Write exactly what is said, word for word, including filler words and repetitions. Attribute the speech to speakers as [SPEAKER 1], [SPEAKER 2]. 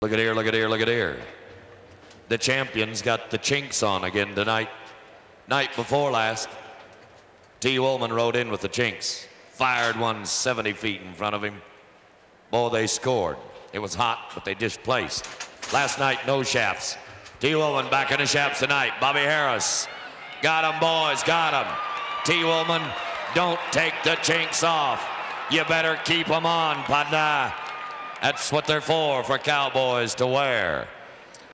[SPEAKER 1] Look at here, look at here, look at here. The champions got the chinks on again tonight. Night before last, T. Woolman rode in with the chinks. Fired one seventy feet in front of him. Boy, they scored. It was hot, but they displaced. Last night, no shafts. T. Woolman back in the shafts tonight. Bobby Harris. Got him, boys, got him. T. Woolman, don't take the chinks off. You better keep them on, partner. That's what they're for, for cowboys to wear.